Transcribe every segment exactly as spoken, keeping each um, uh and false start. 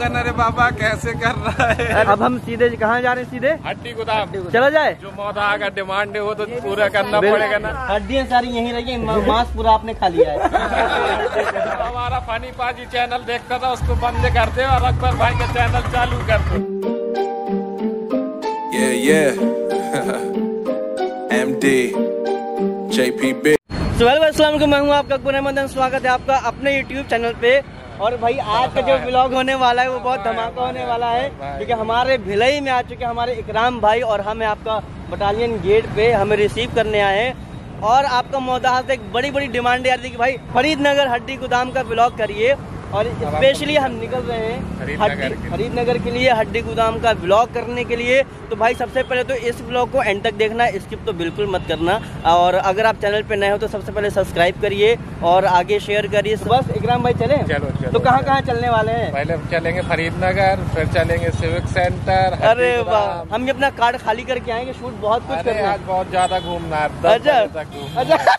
जाऊंगा ना रे बाबा, कैसे कर रहा है। अब हम सीधे कहाँ जा रहे हैं? सीधे हड्डी गोदाम चला जाए। जो मौदा का डिमांड है वो तो पूरा करना पड़ेगा ना। हड्डियाँ सारी यहीं रही, मांस पूरा आपने खा लिया है। हमारा फनी पाजी चैनल देखता था, उसको बंद करते और अकबर भाई का चैनल चालू करते। Yeah, yeah. M D J P B। अस्सलाम वालेकुम, मैं हूँ आपका अकबर अहमद। स्वागत है आपका अपने यूट्यूब चैनल पे। और भाई आज का जो व्लॉग होने वाला है वो बहुत धमाका होने वाला है, क्योंकि हमारे भिलाई में आ चुके हमारे इकराम भाई और हम आपका बटालियन गेट पे हमें रिसीव करने आए हैं। और आपका मौदा से एक बड़ी बड़ी डिमांड यार थी कि भाई फरीदनगर हड्डी गोदाम का व्लॉग करिए, और स्पेशली हम निकल रहे हैं हड्डी फरीदनगर के लिए, हड्डी गोदाम का व्लॉग करने के लिए। तो भाई सबसे पहले तो इस व्लॉग को एंड तक देखना, स्किप तो बिल्कुल मत करना। और अगर आप चैनल पे नए हो तो सबसे पहले सब्सक्राइब करिए और आगे शेयर करिए। बस इकराम भाई चले चलो, चलो, तो कहाँ कहाँ चलने वाले हैं? पहले चलेंगे फरीदनगर, फिर चलेंगे सिविक सेंटर। अरे वाह, हम अपना कार्ड खाली करके आएंगे, शूट बहुत कुछ करना है। आज बहुत ज्यादा घूमना है। अच्छा अच्छा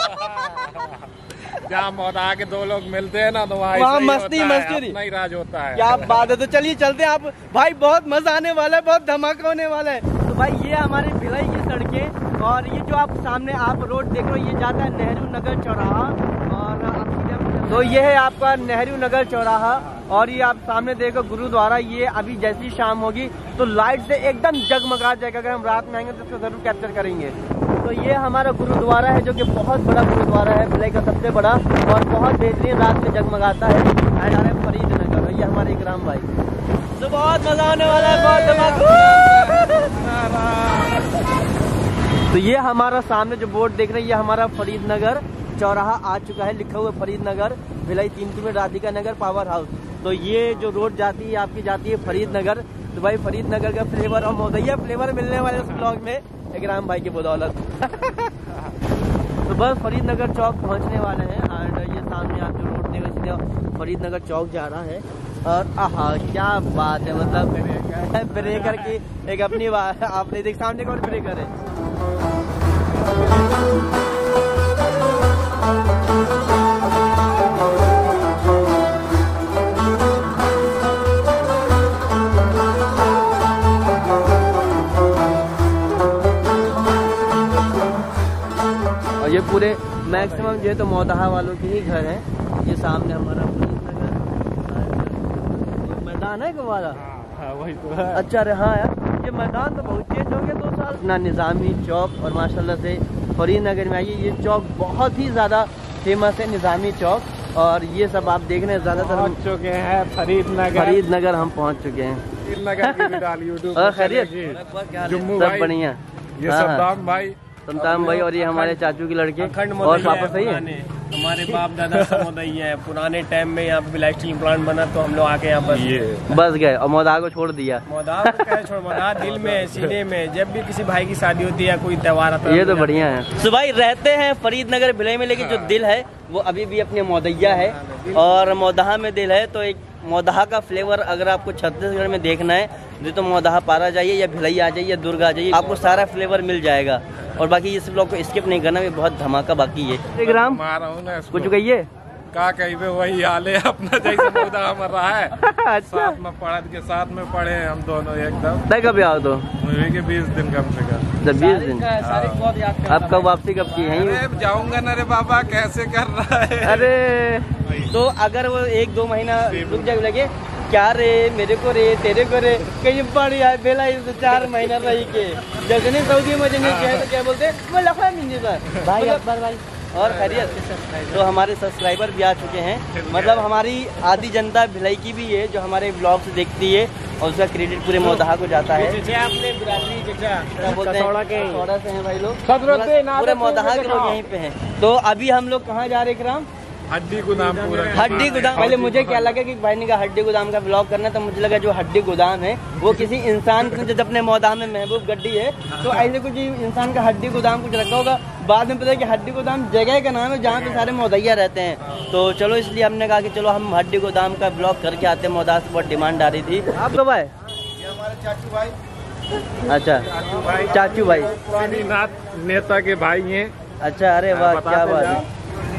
जहाँ मौदा के दो लोग मिलते हैं ना, तो वहाँ मस्ती मस्ती नहीं राज होता है। क्या बात है। तो चलिए चलते हैं आप भाई, बहुत मजा आने वाला है, बहुत धमाका होने वाला है। तो भाई ये हमारे भिलाई की सड़कें, और ये जो आप सामने आप रोड देख रहे हो ये जाता है नेहरू नगर चौराहा। और तो ये है आपका नेहरू नगर चौराहा, और ये आप सामने देखो गुरुद्वारा। ये अभी जैसी शाम होगी तो लाइट से एकदम जगमगा जाएगा। अगर हम रात में आएंगे तो इसको जरूर कैप्चर करेंगे। तो ये हमारा गुरुद्वारा है, जो कि बहुत बड़ा गुरुद्वारा है, भिलाई का सबसे बड़ा, और बहुत बेहतरीन रात में जगमगाता है। एंड आ रहे फरीदनगर, ये हमारे इकराम भाई। तो बहुत मजा आने वाला है, बहुत धमाका। तो ये हमारा सामने जो बोर्ड देख रहे हैं, ये हमारा फरीदनगर चौराहा आ चुका है, लिखा हुआ फरीदनगर भिलाई तीन में राधिका नगर पावर हाउस। तो ये जो रोड जाती है आपकी जाती है फरीदनगर। तो भाई फरीदनगर का फ्लेवर और मौदैया फ्लेवर मिलने वाले उस ब्लॉग में इकराम भाई की बदौलत। तो बस फरीदनगर चौक पहुंचने वाले हैं, और ये सामने आप जो रोड देख रहे हैं फरीदनगर चौक जा रहा है। और आहा क्या बात है, मतलब ब्रेकर की एक अपनी बात आपने देख, सामने कौन ब्रेकर है। ये पूरे मैक्सिमम जो है तो मौदाहा वालों के ही घर हैं। ये सामने हमारा मैदान है हमारा। हाँ, वही तो है। अच्छा अरे हाँ यार, ये मैदान तो बहुत चेंज हो गया दो साल ना। निज़ामी चौक, और माशाल्लाह से फरीदनगर में आइए, ये चौक बहुत ही ज़्यादा फेमस है, निज़ामी चौक। और ये सब आप देख रहे हैं, ज़्यादातर हम चुके हैं फरीदनगर। फरीदनगर हम पहुँच चुके हैं। खैरियत सब बढ़िया। ये सद्दाम भाई, सद्दाम भाई, और ये हमारे चाचू की लड़के। और पापा सही है, हमारे बाप दादा सब मौदैया है। पुराने टाइम में यहाँ पे बिलाई स्टील प्लांट बना तो हम लोग आके यहाँ बस बस गए और मौदा को छोड़ दिया। मौदा को क्या छोड़, मौदा दिल में सीने में, जब भी किसी भाई की शादी होती है या कोई त्योहार आता है। ये तो बढ़िया है। तो भाई रहते हैं फरीदनगर भिलाई में, लेकिन जो दिल है वो अभी भी अपने मौदैया है, और मौदाहा में दिल है। तो एक मौदाहा का फ्लेवर अगर आपको छत्तीसगढ़ में देखना है तो मौदाहा पारा जाइए, या भिलाई आ जाइए, या दुर्ग आ जाइए, आपको सारा फ्लेवर मिल जाएगा। और बाकी इस ब्लॉग को स्किप नहीं करना, ये बहुत धमाका बाकी है। एक राम कुछ कहिए का कही वही हाल है अपना, जैसे मौदा मर रहा है। अच्छा। साथ में पढ़ के साथ में पढ़े हम दोनों एकदम। तय कब आओ तो के बीस दिन कम से कम। जब बीस दिन अब कब वापसी कब की है? जाऊंगा ना रे बाबा, कैसे कर रहा है। अरे तो अगर वो एक दो महीना रुक जाए, लगे क्या रे मेरे को रे तेरे को रे कहीं पड़ यार बेला चार महीना रही के जगने सऊदी में जगने क्या है तो क्या बोलते मैं लखा मिल भाई अकबर भाई। और खैरियत, तो हमारे सब्सक्राइबर भी आ चुके हैं, मतलब हमारी आधी जनता भिलाई की भी है जो हमारे ब्लॉग से देखती है, और उसका क्रेडिट पूरे मौदाहा को जाता है। आपने बिरादरी क्या बोलते हैं, थोड़ा से हैं भाई लोग, पूरे मौदाहा के लोग यहीं पे हैं। तो अभी हम लोग कहाँ जा रहे हैं इकराम? हड्डी गोदाम। पूरा हड्डी गोदाम। पहले मुझे क्या लगा कि भाई ने कहा हड्डी गोदाम का ब्लॉग करना, तो मुझे लगा जो हड्डी गोदाम है वो किसी इंसान के, जब अपने मौदाह में महबूब गड्डी है तो ऐसे कुछ इंसान का हड्डी गोदाम कुछ रखा होगा। बाद में पता है कि हड्डी गोदाम जगह का नाम है जहाँ पे सारे मौदैया रहते हैं। तो चलो इसलिए हमने कहा कि चलो हम हड्डी गोदाम का ब्लॉग करके आते हैं। मौदाह से बहुत डिमांड आ रही थी। आप कब आए? हमारे चाचू भाई। अच्छा चाचू भाई, चाचू भाई स्वामीनाथ नेता के भाई हैं। अच्छा अरे वाह क्या बात है।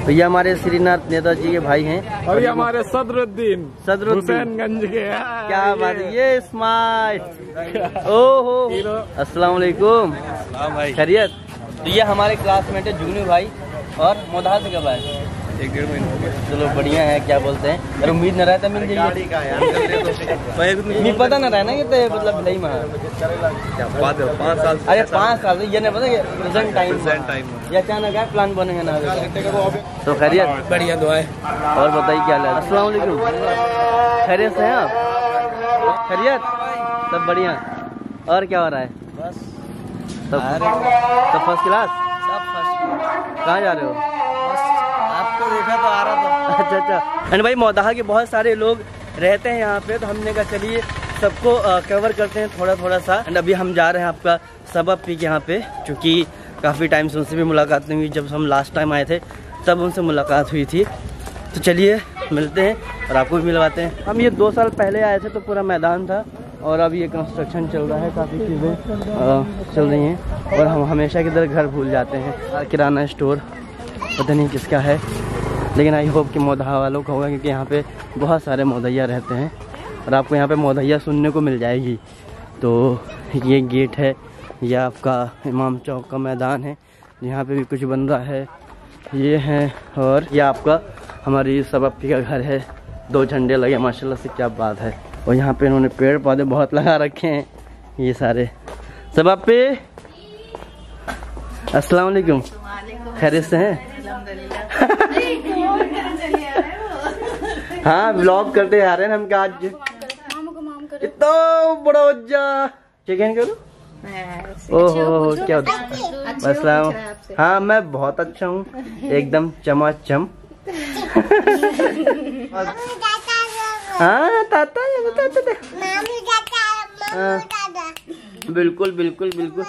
तो ये हमारे श्रीनाथ नेताजी के भाई हैं और ये हमारे सदरुद्दीन सदरुद्दीन हुसैनगंज के हैं। क्या बात है, ये स्मार्ट। ओहो अस्सलाम वालेकुम भाई, खैरियत। तो ये हमारे क्लासमेट है जुगनू भाई। और मोदाहा से कब आए? एक डेढ़ महीने हो गया। चलो बढ़िया है, क्या बोलते हैं, अरे उम्मीद न रहता मिल जाएगी। नहीं पता न रहना कि तो मतलब भिलाई में पाँच साल, अरे पाँच साल ये नहीं पता कि प्रेजेंट टाइम या अचानक है प्लान बनेगा ना। तो खैरियत, बढ़िया दुआएं। और बताइए क्या हाल है? अस्सलाम वालेकुम, खैरियत से हैं आप? खैरियत, सब बढ़िया। और क्या हो रहा है? बस सब सब फर्स्ट क्लास। सब फर्स्ट। कहाँ जा रहे हो? आपको देखा तो आ रहा था। अच्छा अच्छा। एंड भाई मोदाहा के बहुत सारे लोग रहते हैं यहाँ पे, तो हमने कहा चलिए सबको कवर करते हैं थोड़ा थोड़ा सा। एंड अभी हम जा रहे हैं आपका सबब पी के यहाँ पे, क्योंकि काफ़ी टाइम से उनसे भी मुलाकात नहीं हुई। जब हम लास्ट टाइम आए थे तब उनसे मुलाकात हुई थी। तो चलिए मिलते हैं और आपको भी मिलवाते हैं। हम ये दो साल पहले आए थे तो पूरा मैदान था, और अब ये कंस्ट्रक्शन चल रहा है, काफ़ी चीज़ें चल रही हैं। और हम हमेशा की तरह घर भूल जाते हैं। किराना स्टोर पता नहीं किसका है, लेकिन आई होप कि मोदाहा वालों का होगा, क्योंकि यहाँ पे बहुत सारे मोदैया रहते हैं और आपको यहाँ पे मोदैया सुनने को मिल जाएगी। तो ये गेट है, ये आपका इमाम चौक का मैदान है, यहाँ पे भी कुछ बन रहा है। ये है, और ये आपका हमारी सबब पी का घर है। दो झंडे लगे माशाल्लाह से, क्या बात है। और यहाँ पे इन्होंने पेड़ पौधे बहुत लगा रखे हैं ये सारे। सबब पे अस्सलाम वालेकुम, खैरियत से हैं? हाँ ब्लॉग करते आ रहे हैं हम। क्या आज इतना बड़ा वज्जा चिकन करो। ओहो क्या होता है? अस्सलाम। हाँ मैं बहुत अच्छा हूँ, एकदम चमाचम। हाँ ताता बिल्कुल बिल्कुल बिल्कुल।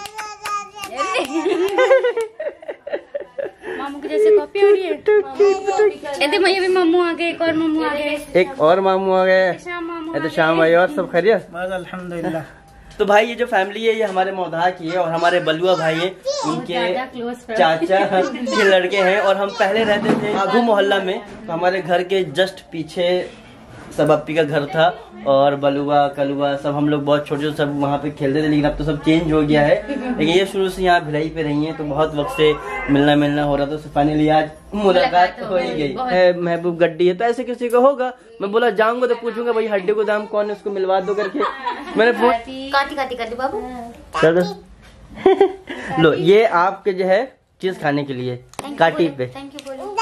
मामू की जैसे कॉपी हो रही है। ये भी मामू आ गए, एक और मामू आ गए, एक और मामू आ गए। तो शाम भाई और सब खैरियत? अल्हम्दुलिल्लाह। तो भाई ये जो फैमिली है ये हमारे मोदाहा की है, और हमारे बलुआ भाई हैं, उनके चाचा के लड़के हैं। और हम पहले रहते थे आगू मोहल्ला में, तो हमारे घर के जस्ट पीछे सबब पी का घर था, और बलुआ कलुआ सब हम लोग बहुत छोटे सब वहाँ पे खेलते थे। लेकिन अब तो सब चेंज हो गया है। लेकिन ये शुरू से यहाँ भिलाई पे रही हैं, तो बहुत वक्त से मिलना मिलना हो रहा था। तो फाइनली आज मुलाकात हो ही गई है। महबूब गड्डी है, तो ऐसे किसी को होगा, मैं बोला जाऊंगा तो पूछूंगा भाई हड्डी को दाम कौन है, उसको मिलवा दो करके। मैंने फोन काटी काटी कर दी बाबू। चलो लो, ये आपके जो है चीज खाने के लिए काटी पे। थैंक यू बोलो।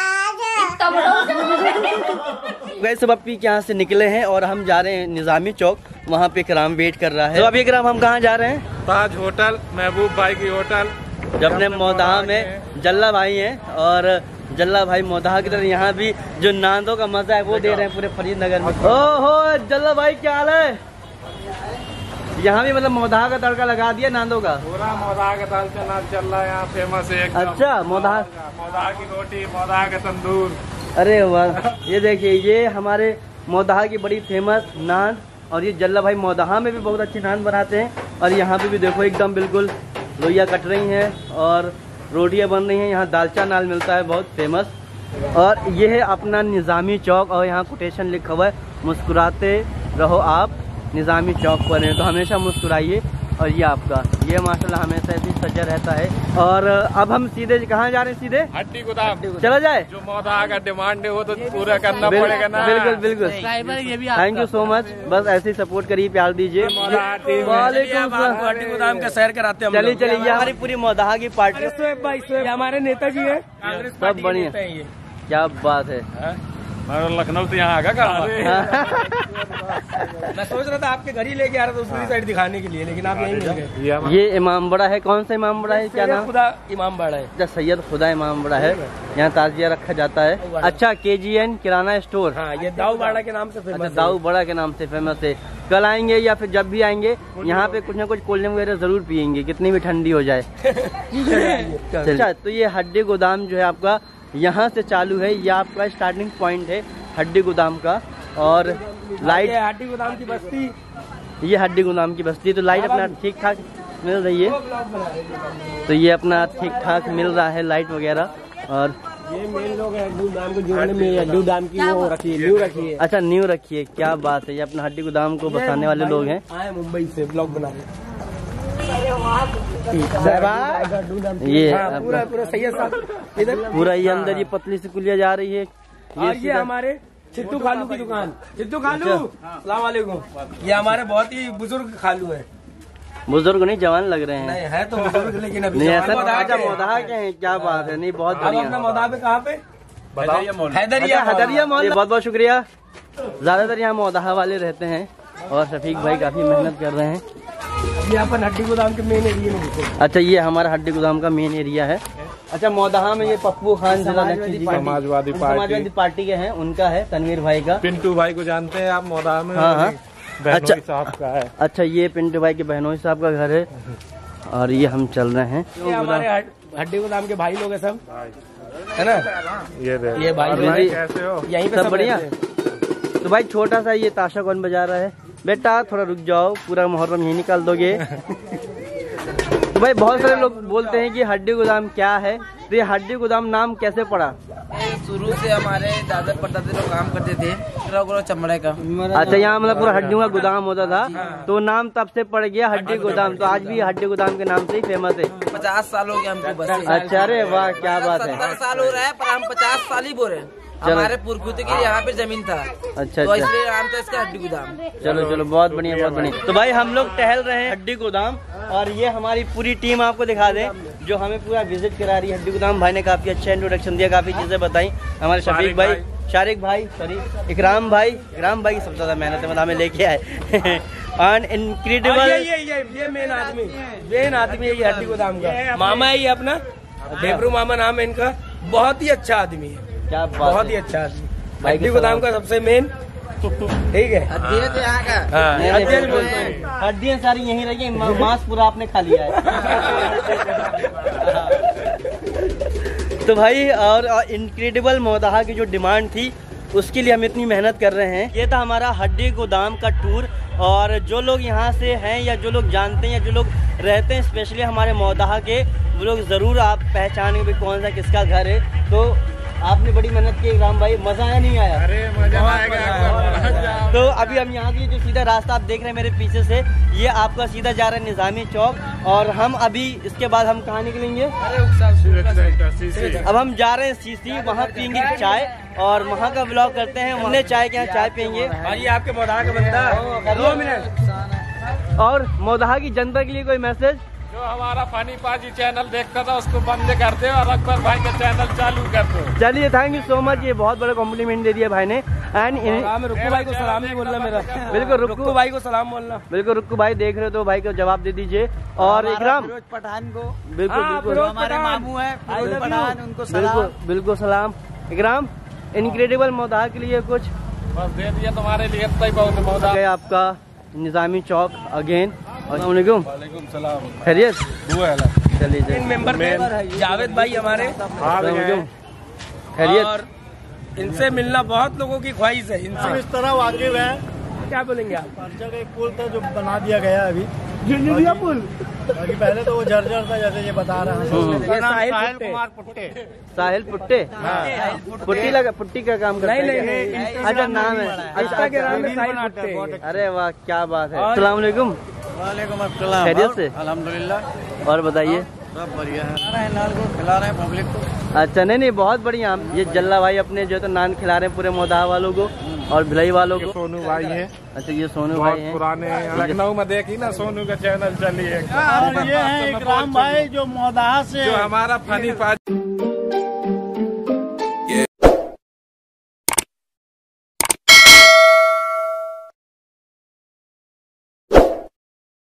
गए सब अपी के यहाँ से निकले हैं और हम जा रहे हैं निजामी चौक, वहाँ पे इकराम वेट कर रहा है। तो अभी इकराम हम कहाँ जा रहे हैं? ताज होटल, महबूब भाई की होटल, जो अपने मोदाहा में जल्ला भाई हैं। और जल्ला भाई मोदाहा की तरह यहाँ भी जो नांदों का मजा है वो दे रहे हैं पूरे फरीदनगर में। ओहो जल्ला भाई क्या हाल है? यहाँ भी मतलब मोदाहा का तड़का लगा दिया नांदों का। पूरा मोदाहा का दाल चना चल रहा है यहाँ, फेमस है एकदम। अच्छा मोदाहा मोदाहा की रोटी, मोदाहा का तंदूर। अरे वाह, ये देखिए ये हमारे मोदाहा की बड़ी फेमस नान। और ये जल्ला भाई मोदाहा में भी बहुत अच्छी नान बनाते हैं। और यहाँ पे भी देखो एकदम बिल्कुल लोइयाँ कट रही हैं और रोटियाँ बन रही हैं। यहाँ दालचा नान मिलता है बहुत फेमस। और ये है अपना निज़ामी चौक, और यहाँ कोटेशन लिखा हुआ है मुस्कुराते रहो आप निज़ामी चौक पर हैं, तो हमेशा मुस्कुराइए। और ये आपका ये माशाल्लाह हमेशा ऐसे सजा रहता है। और अब हम सीधे कहाँ जा रहे हैं? सीधे हड्डी गोदाम चला जाए। जो मोदाहा का डिमांड है वो तो पूरा करना पड़ेगा ना। बिल्कुल बिल्कुल, थैंक यू सो मच। बस ऐसे ही सपोर्ट करिए, प्यार दीजिए। वालेकुम हड्डी गोदाम का सैर कराते हैं। चलिए चलिए, ये हमारी पूरी मोदाहा की पार्टी, हमारे नेताजी है, सब बढ़िया। क्या बात है, लखनऊ तो यहाँ आगा कहाँ? मैं सोच रहा था आपके घर ही लेके आ रहा था दूसरी साइड दिखाने के लिए, लेकिन आप यहीं मिल गए। ये इमाम बड़ा है, कौन सा इमाम बड़ा है, क्या नाम? खुदा इमाम बड़ा है। अच्छा सैयद खुदा इमाम बड़ा है। यहाँ ताजिया रखा जाता है। अच्छा के जी एन किराना स्टोर। हाँ, ये दाऊ बाड़ा के नाम से फेमस है। दाऊ बड़ा के नाम से फेमस है। कल आएंगे या फिर जब भी आएंगे यहाँ पे कुछ ना कुछ कोल्ड ड्रिंक वगैरह जरूर पियेंगे, कितनी भी ठंडी हो जाए। अच्छा तो ये हड्डी गोदाम जो है आपका यहाँ से चालू है, ये आपका स्टार्टिंग पॉइंट है हड्डी गोदाम का। और लाइट हड्डी गोदाम की बस्ती, ये हड्डी गोदाम की बस्ती। तो लाइट अपना ठीक ठाक मिल रही है, तो ये अपना ठीक ठाक मिल रहा है लाइट वगैरह। और ये मेन लोग हैं हड्डी गोदाम को जोड़ने में, हड्डी गोदाम की वो रखी है, न्यू रखी है। अच्छा न्यू रखी है, क्या बात है। ये अपना हड्डी गोदाम को बसाने वाले लोग हैं, आए मुंबई से ब्लॉग बना रहे। ये हाँ, पूरा पूरा सही है साहब। इधर पूरा ये अंदर ये पतली सी कुलिया जा रही है। और ये हमारे चित्तू खालू की दुकान। चित्तू खालू अस्सलाम वालेकुम। ये हमारे बहुत ही बुजुर्ग खालू है। बुजुर्ग नहीं जवान लग रहे हैं। नहीं है तो बुजुर्ग लेकिन अभी नहीं जवान ऐसा मोदाहा अच्छा के हैं। मोदाहा के हैं, क्या बात है। नहीं बहुत अब अपना बढ़िया। मोदाहा पे कहाँ पे? हैदरिया हैदरिया मोहल्ला। बहुत बहुत शुक्रिया। ज्यादातर यहाँ मोदाहा वाले रहते हैं और शफीक भाई काफी मेहनत कर रहे हैं। ये अपन हड्डी गोदाम के मेन एरिया में। अच्छा ये हमारा हड्डी गोदाम का मेन एरिया है। अच्छा मोदाहा में ये पप्पू खान समाजवादी समाजवादी पार्टी पार्टी के हैं, उनका है तनवीर भाई का। पिंटू भाई को जानते हैं आप मोदाहा में? हाँ हाँ। अच्छा साहब का है। अच्छा ये पिंटू भाई के बहनोई साहब का घर है और ये हम चल रहे हैं। ये हमारे हड्डी गोदाम के भाई लोग हैं सब, है ना? ये ये भाई और लोग भाई कैसे हो? यहीं पे सब सब बढ़िया। रहते हैं। तो भाई छोटा सा ये ताशा कौन बजा रहा है? बेटा थोड़ा रुक जाओ, पूरा मुहर्रम यही निकाल दोगे। तो भाई बहुत सारे लोग बोलते हैं कि हड्डी गोदाम क्या है, तो ये हड्डी गोदाम नाम कैसे पड़ा? शुरू से हमारे दादा परदादे लोग काम करते थे ग्रो चमड़े का। अच्छा यहाँ मतलब पूरा हड्डियों का गोदाम होता था, तो नाम तब से पड़ गया हड्डी गोदाम। तो आज भी हड्डी गोदाम के नाम से ही फेमस है। पचास साल हो गए हमको बस। अच्छा अरे वाह क्या बात है। सत्तर साल हो रहा है पर हम पचास साल ही बोल रहे हैं। हमारे पुरखुद की यहाँ पे जमीन था, अच्छा तो अच्छा इसलिए नाम था इसका हड्डी गोदाम। चलो चलो बहुत बढ़िया बहुत बढ़िया। तो भाई हम लोग टहल रहे हैं हड्डी गोदाम और ये हमारी पूरी टीम आपको दिखा दें जो हमें पूरा विजिट करा रही है हड्डी गोदाम। भाई ने काफी अच्छा इंट्रोडक्शन दिया, काफी चीजें बताई। हमारे शफीक भाई, शारिक भाई, सॉरी इकराम भाई, इकराम भाई सबसे ज्यादा मेहनत मतलब हमें लेके आए। एंड इनक्रेडिबल ये ये ये ये मेन आदमी मेन आदमी है ये हड्डी गोदाम का। मामा है ये अपना, देवरू मामा नाम है इनका। बहुत ही अच्छा आदमी है, क्या बात बहुत है। ही अच्छा आदमी। हड्डी गोदाम का सबसे मेन, ठीक है। हाँ, अध्यक्ष बोलते हैं। हड्डियाँ सारी यहीं रही, मांस पूरा आपने खा लिया है। तो भाई और इनक्रेडिबल मोदाहा की जो डिमांड थी उसके लिए हम इतनी मेहनत कर रहे हैं। ये था हमारा हड्डी गोदाम का टूर। और जो लोग यहाँ से हैं या जो लोग जानते हैं या जो लोग रहते हैं स्पेशली हमारे मोदाहा के, वो लोग ज़रूर आप पहचानेंगे कौन सा किसका घर है। तो आपने बड़ी मेहनत की राम भाई, मजा आया नहीं आया? अरे मजा आएगा। तो अभी हम यहाँ की जो सीधा रास्ता आप देख रहे हैं मेरे पीछे से, ये आपका सीधा जा रहा है निजामी चौक। और हम अभी इसके बाद हम कहाँ निकलेंगे? अब हम जा रहे हैं सीसी, वहाँ पियेंगे चाय और वहाँ का ब्लॉग करते हैं। हमने चाय के यहाँ चाय पियेंगे। और ये आपके मोदाहा का बंदा। दो मिनट। और मोदाहा की जनता के लिए कोई मैसेज? जो हमारा फनी पाजी चैनल देखता था उसको बंद कर दे और अकबर भाई का चैनल चालू कर दो। चलिए थैंक यू सो मच, ये बहुत बड़ा कॉम्प्लीमेंट दे दिया भाई ने। एंड रुक्कू भाई को सलाम नहीं बोलना मेरा। बिल्कुल रुक्कू भाई को सलाम बोलना। बिल्कुल रुक्कू भाई देख रहे हो तो भाई को जवाब दे दीजिए। और इकराम पठान को बिल्कुल हाँ, बिल्कुल फिरोज हमारे पठान। मामू है फिरोज पठान, उनको बिल्कुल सलाम। बिल्कुल सलाम। इकराम इनक्रेडिबल मोदाहा के लिए कुछ बस दे दिया तुम्हारे लिए, इतना ही बहुत मोदा। गया आपका निजामी चौक अगेन। अस्सलाम वालेकुम। वालेकुम सलाम। खैरियत? चलिए इन चलिए। मेंबर में जावेद भाई हमारे। अस्सलाम वालेकुम। खैरियत? और इनसे मिलना बहुत लोगों की ख्वाहिश है। इनसे इस तरह वाकिफ है। क्या बोलेंगे आप? पर्चा का एक पुल था जो बना दिया गया अभी, झुंझुनिया पुल। बाकी पहले तो वो जर्जर था जैसे ये बता रहा है। ये साहिल पुट्टे। साहिल पुट्टे? पुट्टी लगा, पुट्टी का काम करता नहीं है नहीं क्या? नहीं, अच्छा नाम है। इंस्टा के नाम में साहिल पुट्टे। अरे वाह क्या बात है। अस्सलाम वालेकुम। वालेकुम अस्सलाम। खैरियत से? अल्हम्दुलिल्लाह और बताइए। सब बढ़िया है। नान को खिला रहे हैं पब्लिक को। अच्छा नहीं नहीं बहुत बढ़िया। ये जल्ला भाई अपने जो तो नान खिला रहे हैं पूरे मोदाहा वालों को और भिलाई वालों को। सोनू भाई है। अच्छा ये सोनू बहुत भाई हैं। पुराने, लखनऊ में देखी ना सोनू का चैनल चलिए। और ये है इकराम भाई जो मोदाहा से जो हमारा फनी पाजी